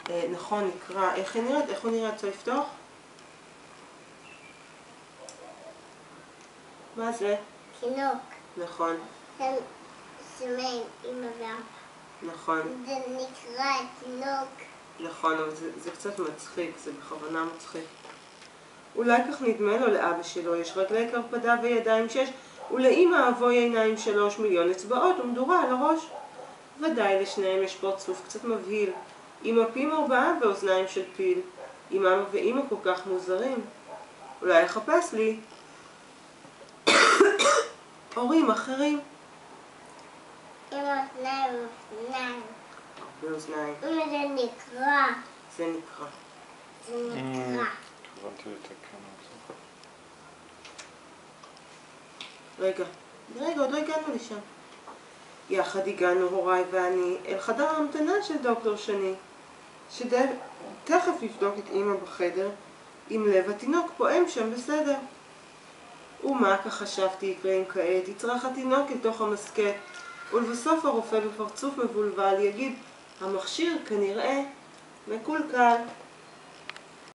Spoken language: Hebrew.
נכון, נקרא. איך היא נראית? איך הוא נראה? צריך לפתוח? מה זה? תינוק. נכון. הם סמל אמא ואבא. נכון. זה נקרא תינוק. נכון, אבל זה קצת מצחיק, זה בכוונה מצחיק. אולי כך נדמה לו לאבא שלו, יש רגלי קרפדה וידיים 6, ולאמא אבוי עיניים 3, מיליון אצבעות ומדורה על הראש. ודאי לשניהם יש פרצוף קצת מבהיל, עם אפים 4 ואוזניים של פיל. עם אבא ואמא כל כך מוזרים. אולי יחפש לי הורים אחרים. עם אוזניים ואוזניים. הרבה אוזניים. אמא זה נקרא. זה נקרא. זה נקרא. קראתי לתקן את זה. רגע, עוד לא הגענו לשם. יחד הגענו הוריי ואני אל חדר ההמתנה של דוקטור שני, שתכף יבדוק את אמא בחדר, עם לב התינוק פועם שם בסדר. ומה כחשבתי יקרה אם כעת יצרח התינוק אל תוך המסקט, ולבסוף הרופא בפרצוף מבולבל יגיד, המכשיר כנראה מקולקל.